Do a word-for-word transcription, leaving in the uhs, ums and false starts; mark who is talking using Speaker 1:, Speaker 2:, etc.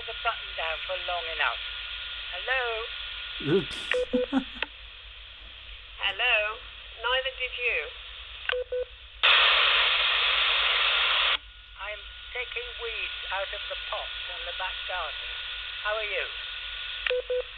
Speaker 1: hold the button down for long enough. Hello?
Speaker 2: Hello? Neither did you.
Speaker 1: I'm taking weeds out of the pots in the back garden. How are you?